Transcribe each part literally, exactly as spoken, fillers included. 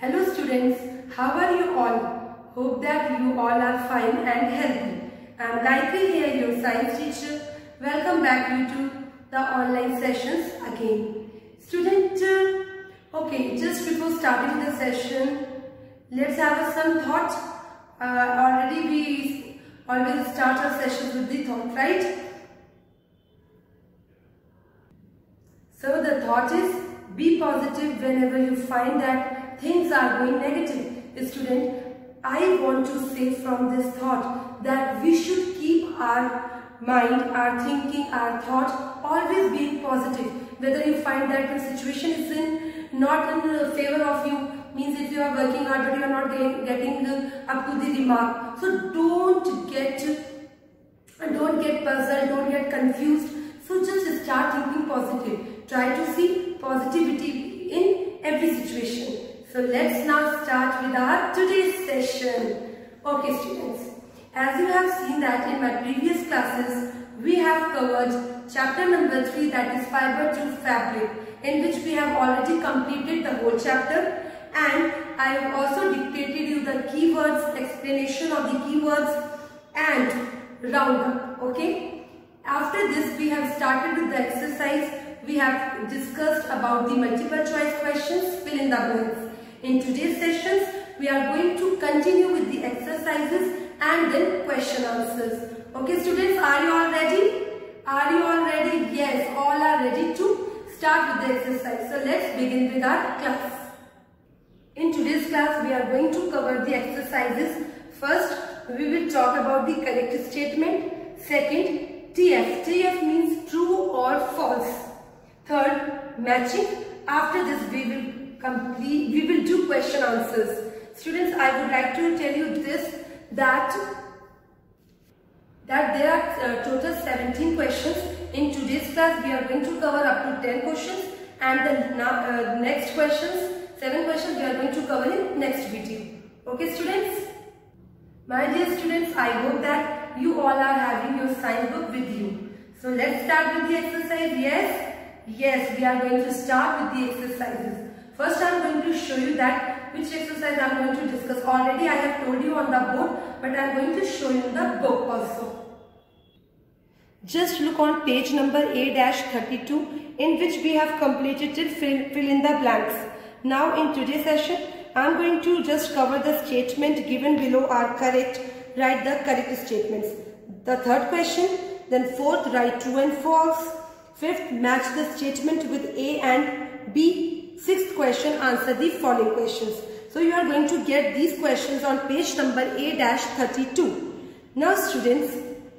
Hello students, how are you all? Hope that you all are fine and healthy. I am Gayatri here, your science teacher. Welcome back you to the online sessions again. Student, uh, okay, just before starting the session, let's have some thought. Uh, already we always start our sessions with the thought, right? So the thought is, be positive whenever you find that things are going negative. Student, I want to say from this thought that we should keep our mind, our thinking, our thought always being positive. Whether you find that the situation is in not in favor of you, means if you are working hard but you are not getting up to the remark. So don't get don't get puzzled, don't get confused. So just start thinking positive. Try to see positivity in every situation. So let's now start with our today's session. Okay students, as you have seen that in my previous classes, we have covered chapter number three, that is fiber to fabric, in which we have already completed the whole chapter, and I have also dictated you the keywords, explanation of the keywords and roundup. Okay. After this we have started with the exercise. We have discussed about the multiple choice questions, fill in the blanks. In today's sessions, we are going to continue with the exercises and then question answers. Okay students, are you all ready? Are you all ready? Yes, all are ready to start with the exercise. So let's begin with our class. In today's class, we are going to cover the exercises. First, we will talk about the correct statement. Second, T F. T F means true or false. Third, matching. After this, we will complete, we will do question answers. Students, I would like to tell you this, that, that there are uh, total seventeen questions. In today's class, we are going to cover up to ten questions, and the uh, next questions, seven questions, we are going to cover in next video. Okay students? My dear students, I hope that you all are having your science book with you. So let's start with the exercise. Yes? Yes, we are going to start with the exercises. First, I am going to show you that which exercise I am going to discuss. Already I have told you on the board, but I am going to show you the book also. Just look on page number A thirty-two, in which we have completed it, fill, fill in the blanks. Now in today's session, I am going to just cover the statement given below are correct. Write the correct statements. The third question, then fourth, write true and false. Fifth, match the statement with A and B. Sixth question, answer the following questions. So you are going to get these questions on page number A thirty-two. Now students,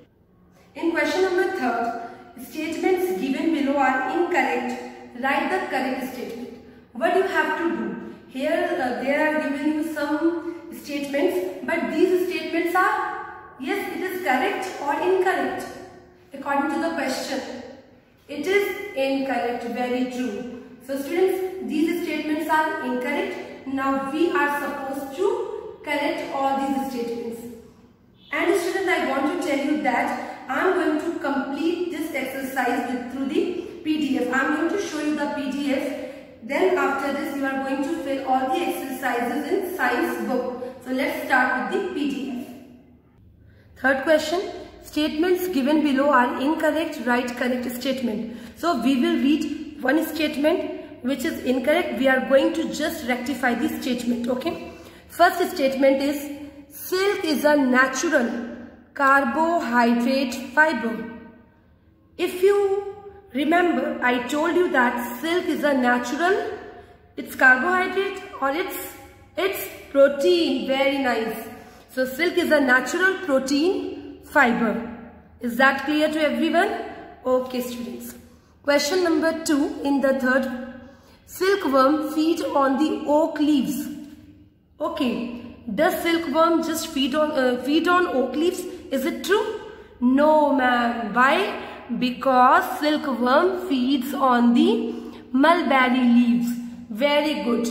in question number third, statements given below are incorrect. Write the correct statement. What you have to do? Here uh, they are giving you some statements, but these statements are, yes, it is correct or incorrect according to the question. It is incorrect, very true. So students, these statements are incorrect. Now we are supposed to correct all these statements. And students, I want to tell you that I am going to complete this exercise with, through the P D F. I am going to show you the P D F. Then after this, you are going to fill all the exercises in science book. So let's start with the P D F. Third question. Statements given below are incorrect. Write correct statement. So we will read one statement which is incorrect. We are going to just rectify this statement. Okay. First statement is, silk is a natural carbohydrate fiber. If you remember, I told you that silk is a natural, it's carbohydrate or it's it's protein. Very nice. So silk is a natural protein fiber. Is that clear to everyone? Okay students. Question number two in the third. Silkworm feed on the oak leaves. Okay. Does silkworm just feed on uh, feed on oak leaves? Is it true? No ma'am. Why? Because silkworm feeds on the mulberry leaves. Very good.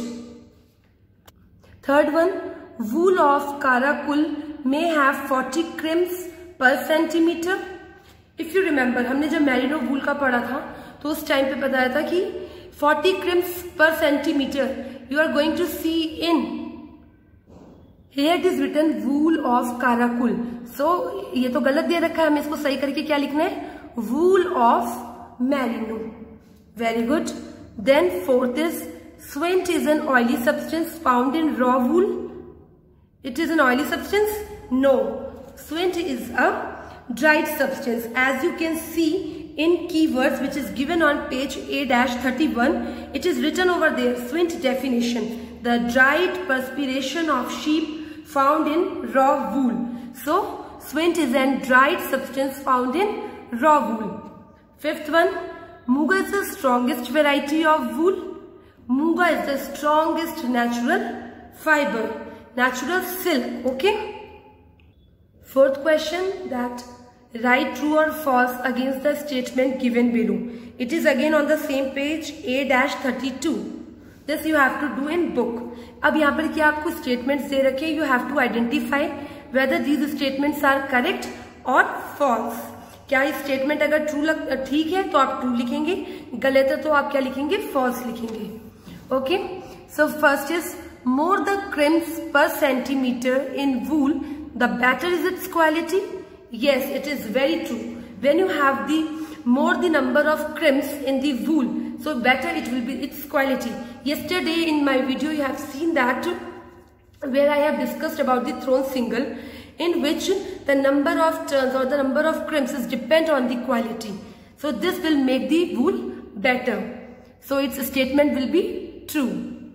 Third one. Wool of karakul may have forty crimps per centimeter. If you remember, हमने जब Marino वूल का पढ़ा था तो उस time पे बताया था कि forty crimps per centimeter, you are going to see in here it is written wool of Karakul. So ये तो गलत दे रखा है, हमें इसको सही करके क्या लिखना है? Wool of merino. Very good. Then fourth is Swint is an oily substance found in raw wool. It is an oily substance? No. Swint is a dried substance. As you can see in keywords which is given on page A thirty-one, it is written over there, Swint definition. The dried perspiration of sheep found in raw wool. So, Swint is a dried substance found in raw wool. Fifth one, Muga is the strongest variety of wool. Muga is the strongest natural fiber, natural silk, okay? Fourth question, that write true or false against the statement given below. It is again on the same page A thirty-two. This you have to do in book. अब यहाँ पर क्या आपको statements दे रखे, you have to identify whether these statements are correct or false. क्या ये statement अगर true लग ठीक है तो आप true लिखेंगे, गलत है तो आप क्या लिखेंगे? False लिखेंगे. Okay. So first is more the crimps per centimeter in wool, the better is its quality. Yes, it is very true. When you have the more the number of crimps in the wool, so better it will be its quality. Yesterday in my video you have seen that where I have discussed about the thrown single, in which the number of turns or the number of crimps is depend on the quality. So this will make the wool better. So its statement will be true.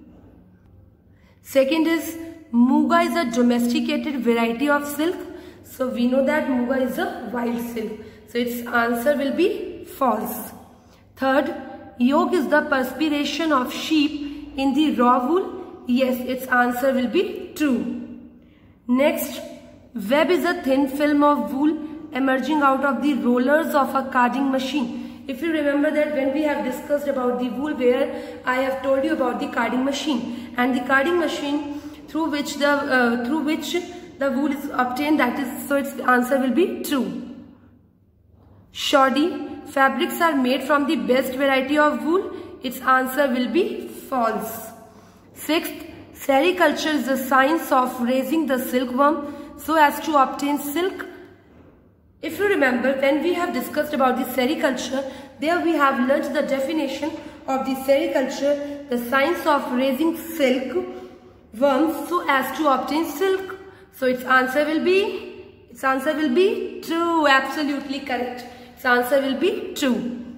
Second is Muga is a domesticated variety of silk. So we know that Muga is a wild silk. So its answer will be false. Third, yolk is the perspiration of sheep in the raw wool. Yes, its answer will be true. Next, web is a thin film of wool emerging out of the rollers of a carding machine. If you remember that when we have discussed about the wool, where I have told you about the carding machine and the carding machine through which the uh, through which the wool is obtained, that is, so its answer will be true. Shoddy, fabrics are made from the best variety of wool. Its answer will be false. Sixth, sericulture is the science of raising the silkworm so as to obtain silk. If you remember, when we have discussed about the sericulture, there we have learnt the definition of the sericulture, the science of raising silk worms so as to obtain silk. So its answer will be, its answer will be true, absolutely correct. Its answer will be true.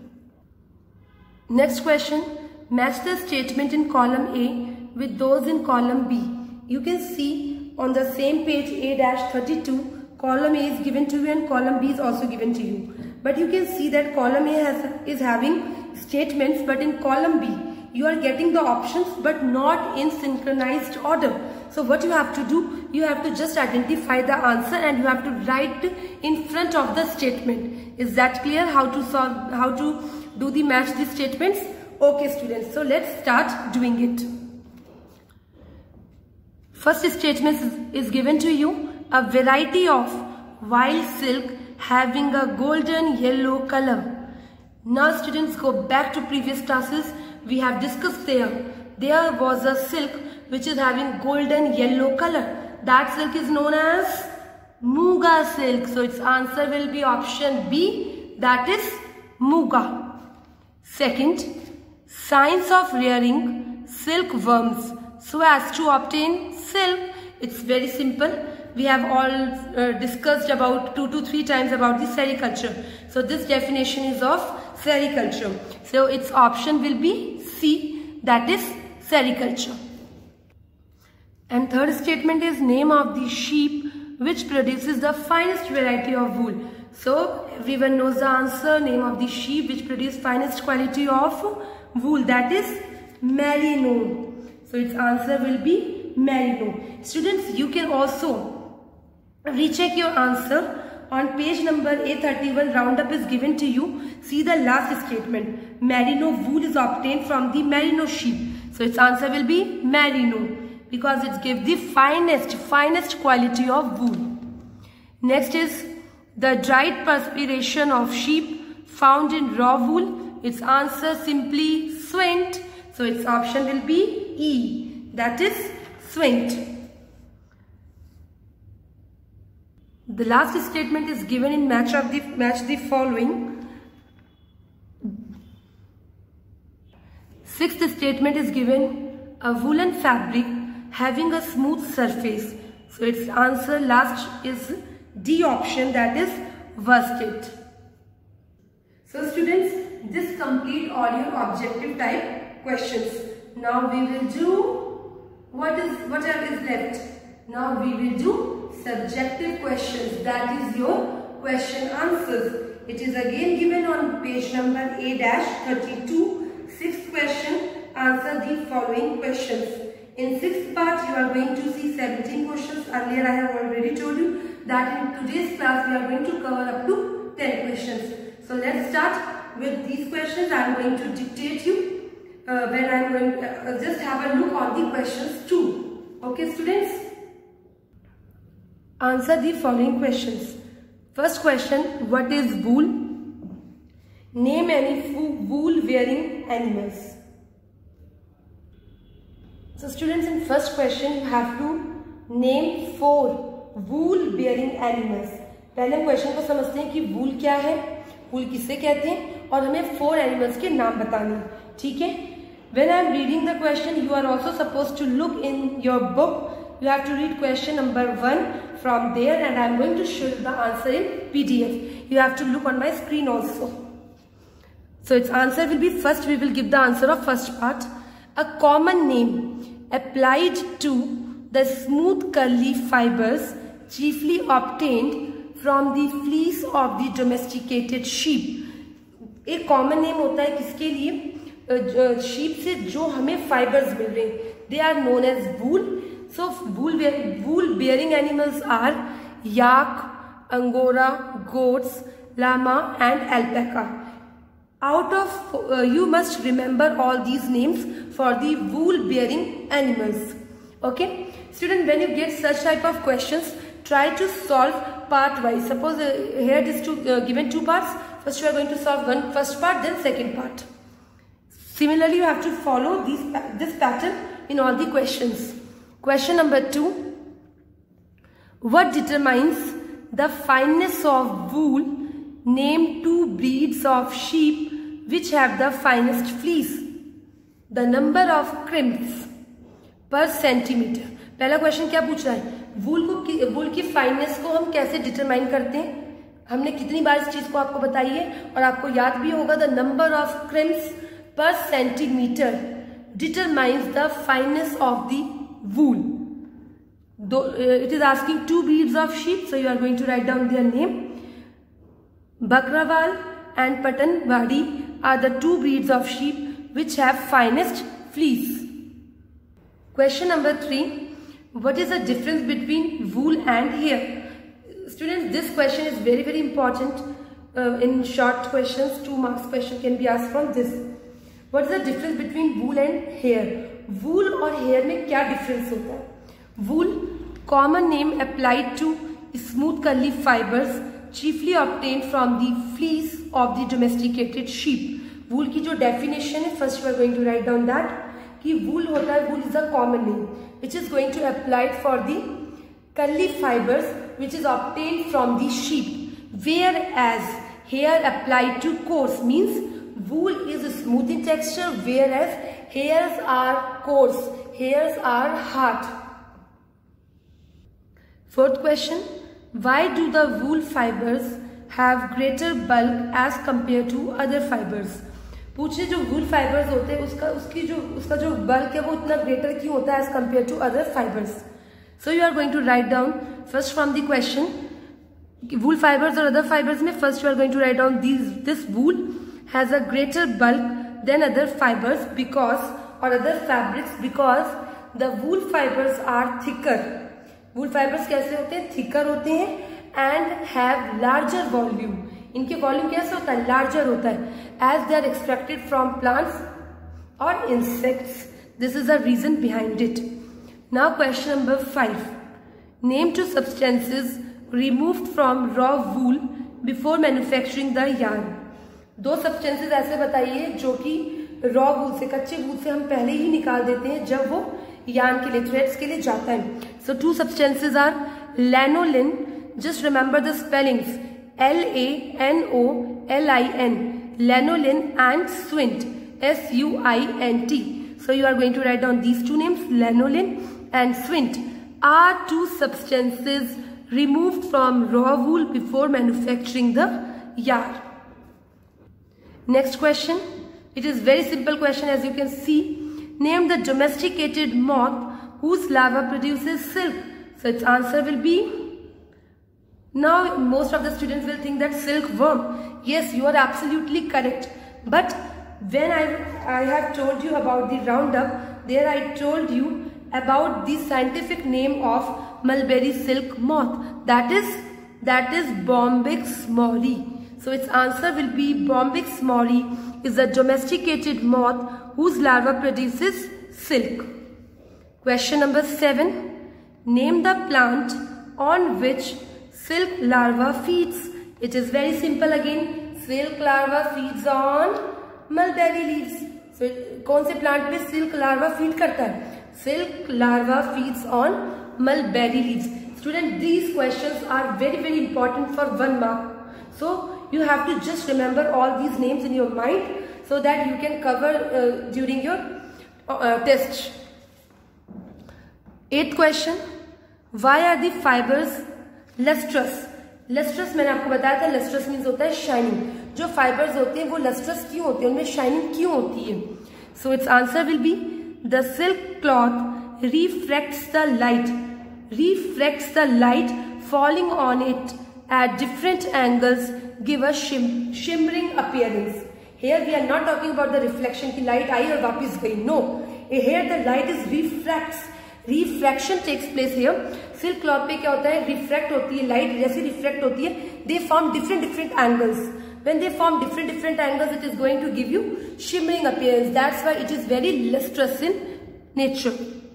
Next question, match the statement in column A with those in column B. You can see on the same page A thirty-two, column A is given to you and column B is also given to you. But you can see that column A has, is having statements, but in column B, you are getting the options but not in synchronized order. So what you have to do, you have to just identify the answer and you have to write in front of the statement. Is that clear how to solve, how to do the match these statements? Okay students, so let's start doing it. First statement is, is given to you, a variety of wild silk having a golden yellow color. Now students, go back to previous classes. We have discussed there. There was a silk which is having golden yellow color. That silk is known as Muga silk. So its answer will be option B, that is Muga. Second, science of rearing silkworms so as to obtain silk. It's very simple. We have all uh, discussed about two to three times about the sericulture. So this definition is of sericulture. So its option will be C, that is sericulture. And third statement is name of the sheep which produces the finest variety of wool. So everyone knows the answer, name of the sheep which produce finest quality of wool, that is merino. So its answer will be merino. Students, you can also recheck your answer. On page number A thirty-one, roundup is given to you. See the last statement. Merino wool is obtained from the merino sheep. So its answer will be merino, because it gives the finest, finest quality of wool. Next is the dried perspiration of sheep found in raw wool. Its answer simply Swint. So its option will be E. that is swint. The last statement is given in match of the match the following. Sixth statement is given a woolen fabric having a smooth surface. So its answer last is D option, that is worsted. So students, this complete all your objective type questions. Now we will do what is whatever is left. Now we will do subjective questions, that is your question answers. It is again given on page number A thirty-two. Sixth question, answer the following questions. In sixth part you are going to see seventeen questions. Earlier I have already told you that in today's class we are going to cover up to ten questions. So let's start with these questions. I am going to dictate you uh, when I am going to uh, just have a look on the questions too. Okay students? Answer the following questions. First question, what is wool? Name any wool wearing animals. So students, in first question you have to name four wool bearing animals. पहले हम question को समझते हैं कि wool क्या है, wool किसे कहते हैं और हमें four animals के नाम बताने, ठीक है? When I am reading the question, you are also supposed to look in your book. You have to read question number one from there, and I am going to show you the answer in P D F. You have to look on my screen also. So its answer will be, first we will give the answer of first part. A common name applied to the smooth curly fibers chiefly obtained from the fleece of the domesticated sheep. एक common name होता है किसके लिए? sheep से जो हमें fibers मिल रहे हैं. They are known as wool. So wool, wool bearing animals are yak, angora, goats, llama and alpaca. Out of, uh, you must remember all these names for the wool bearing animals. Okay? Student, when you get such type of questions, try to solve part wise. Suppose uh, here it is two, uh, given two parts. First you are going to solve one first part, then second part. Similarly, you have to follow these, this pattern in all the questions. Question number two. What determines the fineness of wool? Name two breeds of sheep which have the finest fleece. The number of crimps per centimeter. पहला question क्या पूछ रहा है? वूल को वूल की fineness को हम कैसे डिटरमाइन करते हैं? हमने कितनी बार इस चीज को आपको बताई है और आपको याद भी होगा. The number of crimps per centimetre determines the fineness of the wool. Though, uh, it is asking two breeds of sheep, so you are going to write down their name. Bakrawal and Patanwadi are the two breeds of sheep which have finest fleece. Question number three. What is the difference between wool and hair? Students, this question is very very important. Uh, in short questions, two marks question can be asked from this. What is the difference between wool and hair? Wool और hair में क्या difference होता है? Wool, common name applied to smooth curly fibers chiefly obtained from the fleece of the domesticated sheep. Wool की जो definition है, first you are going to write down that कि wool होता है, wool is a common name which is going to apply for the curly fibers which is obtained from the sheep, whereas hair applied to coarse means wool is smooth in texture, whereas hairs are coarse, hairs are hard. Fourth question, why do the wool fibers have greater bulk as compared to other fibers? पूछे जो wool fibers होते हैं उसका उसकी जो उसका जो bulk है वो इतना greater क्यों होता है as compared to other fibers? So you are going to write down first from the question wool fibers or other fibers में first you are going to write down these this wool has a greater bulk than other fibers because or other fabrics because the wool fibers are thicker. Wool fibers कैसे होते हैं? Thicker होते हैं and have larger volume. इनके volume कैसे होता है? Larger होता है as they are extracted from plants or insects. This is the reason behind it. Now question number five. Name two substances removed from raw wool before manufacturing the yarn. दो substances ऐसे बताइए जो कि raw wool से कच्चे wool से हम पहले ही निकाल देते हैं जब वो yarn के लिए, threads के लिए जाता है. So two substances are lanolin. Just remember the spellings. L A N O L I N. Lanolin and Swint. S U I N T. So you are going to write down these two names, lanolin and Swint, are two substances removed from raw wool before manufacturing the yarn. Next question. It is very simple question, as you can see. Name the domesticated moth whose larva produces silk. So its answer will be, now most of the students will think that silkworm. Yes, you are absolutely correct. But when I, I have told you about the roundup, there I told you about the scientific name of mulberry silk moth. That is, that is Bombyx mori. So its answer will be Bombyx mori is a domesticated moth whose larva produces silk. Question number seven. Name the plant on which silk larva feeds. It is very simple again. Silk larva feeds on mulberry leaves. So कौन से plant पे silk larva feed करता है? Silk larva feeds on mulberry leaves. Student, these questions are very very important for one mark. So you have to just remember all these names in your mind so that you can cover uh, during your uh, test. Eighth question. Why are the fibers lustrous? Lustrous मैंने आपको बताया था, lustrous means होता है shining. जो fibers होते हैं वो lustrous क्यों होते हैं, उनमें shining क्यों होती है? So its answer will be the silk cloth refracts the light, refracts the light falling on it at different angles, give a shim, shimmering appearance. Here we are not talking about the reflection की light आई और वापस गई. No, here the light is refracts. Refraction takes place here. Silk cloth पे क्या होता है? Refract होती है light. जैसे refract होती है, they form different different angles. When they form different different angles, it is going to give you shimmering appearance. That's why it is very lustrous in nature.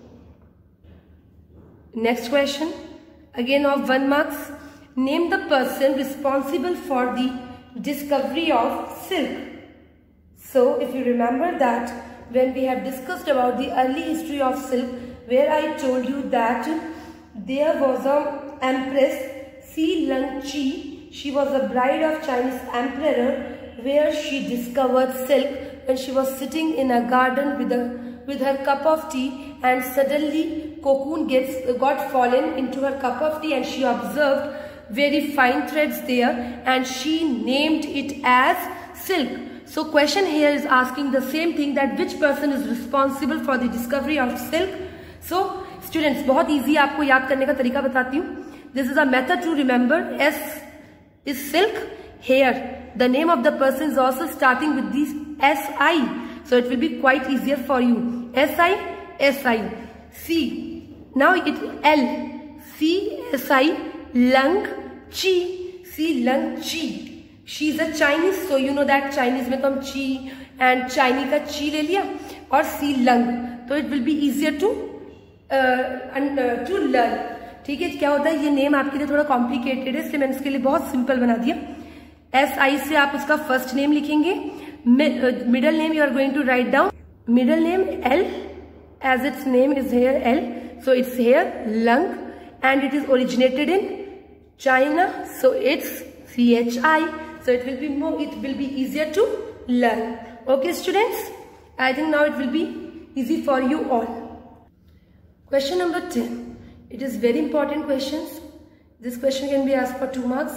Next question, again of one marks. Name the person responsible for the discovery of silk. So if you remember that when we have discussed about the early history of silk, where I told you that there was a empress Si Lung Chi. She was a bride of Chinese emperor, where she discovered silk when she was sitting in a garden with a with her cup of tea, and suddenly cocoon gets got fallen into her cup of tea, and she observed very fine threads there, and she named it as silk. So question here is asking the same thing, that which person is responsible for the discovery of silk. So students, बहुत easy आपको याद करने का तरीका बताती हूँ. This is a method to remember. S is silk. Here the name of the person is also starting with this S I, so it will be quite easier for you. S I, S I. C. Now it L. C S I. Lung Chi. C Lung Chi. She is a Chinese, so you know that Chinese में तो हम Chi and Chinese का Chi ले लिया, और C Lung, तो it will be easier to uh, and, uh, to learn. ठीक है, क्या होता है, ये नेम आपके लिए थोड़ा कॉम्प्लिकेटेड है, इसलिए मैंने इसके लिए बहुत सिंपल बना दिया. एस आई से आप उसका फर्स्ट नेम लिखेंगे. Middle name you are going to write down. Middle name L, as its name is hair L, so it's hair lung, and it is originated in China, so it's C H I. So it will be more, it will be easier to learn. Okay students, I think now it will be easy for you all. Question number ten. It is very important questions. This question can be asked for two marks.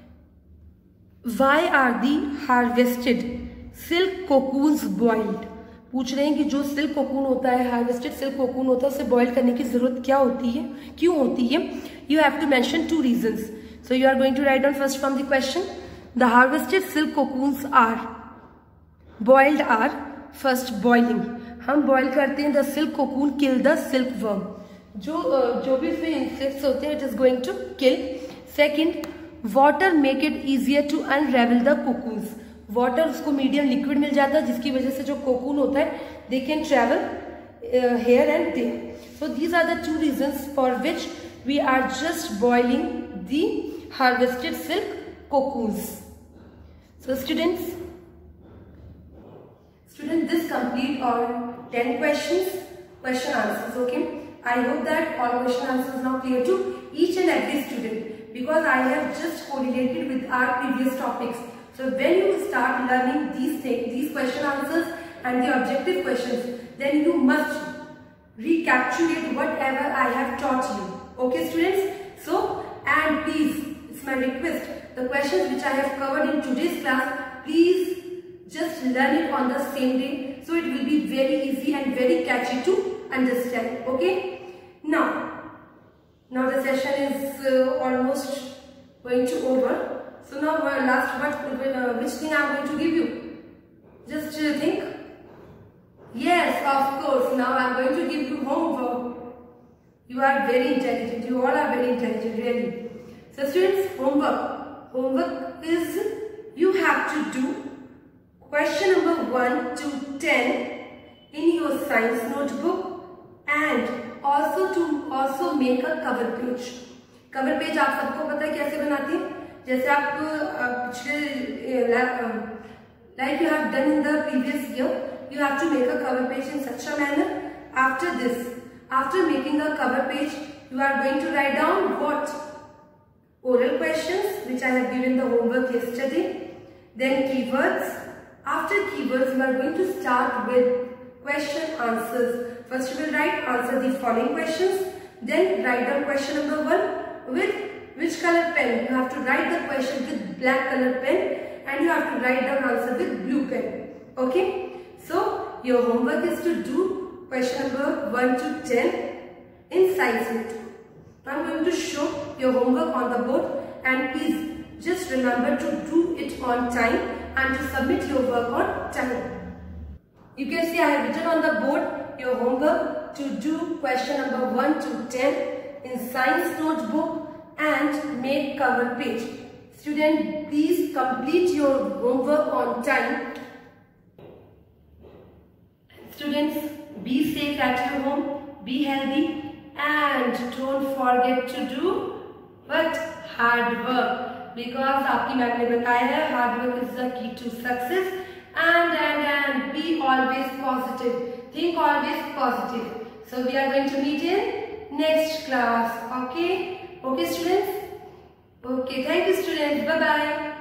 Why are the harvested silk cocoons boiled? पूछ रहे हैं कि जो silk cocoon होता है, harvested silk cocoon होता है, उसे बॉयल करने की जरूरत क्या होती है, क्यों होती है? You have to mention two reasons. So you are going to write down first from the question. The harvested silk cocoons are boiled are first boiling. हम boil करते हैं the silk cocoon kill the silkworm. जो जो भी इसमें insects होते हैं it is going to kill. Second, water make it easier to unravel the cocoons. Water उसको medium liquid मिल जाता है, जिसकी वजह से जो cocoon होता है they can travel uh, here and there. So these are the two reasons for which we are just boiling the harvested silk cocoons. So students, students, this complete all ten questions. question answers. Okay, I hope that all question answers now clear to each and every student, because I have just correlated with our previous topics. So when you start learning these things, these question answers and the objective questions, then you must recapitulate whatever I have taught you. Okay students? So, and please, it's my request, the questions which I have covered in today's class, please just learn it on the same day, so it will be very easy and very catchy to understand. Okay? Now, now the session is uh, almost going to over. So now uh, last what uh, which thing I am going to give you? Just uh, think. Yes, of course. Now I am going to give you homework. You are very intelligent. You all are very intelligent, really. So students, homework. Homework is you have to do question number one to ten in your science notebook, and also to also make a cover page. Cover page आप सबको पता है कैसे बनाते हैं? जैसे आप पिछले like you have done in the previous year, you have to make a cover page in such a manner. After this, after making a cover page, you are going to write down what? Oral questions which I have given the homework yesterday. Then keywords. After keywords, you are going to start with question answers. First you will write answer the following questions. Then write down question number one with which color pen. You have to write the question with black color pen, and you have to write down answer with blue pen. Okay? So your homework is to do question number one to ten in science notebook. I am going to show your homework on the board, and please just remember to do it on time and to submit your work on time. You can see I have written on the board your homework to do question number one to ten in science notebook and make cover page. Student, please complete your homework on time. Students, be safe at your home, be healthy, and don't forget to do what? Hard work. Because आपकी ma'am ने बताया है hard work is the key to success. And and and be always positive. Think always positive. So we are going to meet in next class. Okay? Okay students? Okay, thank you students. Bye bye.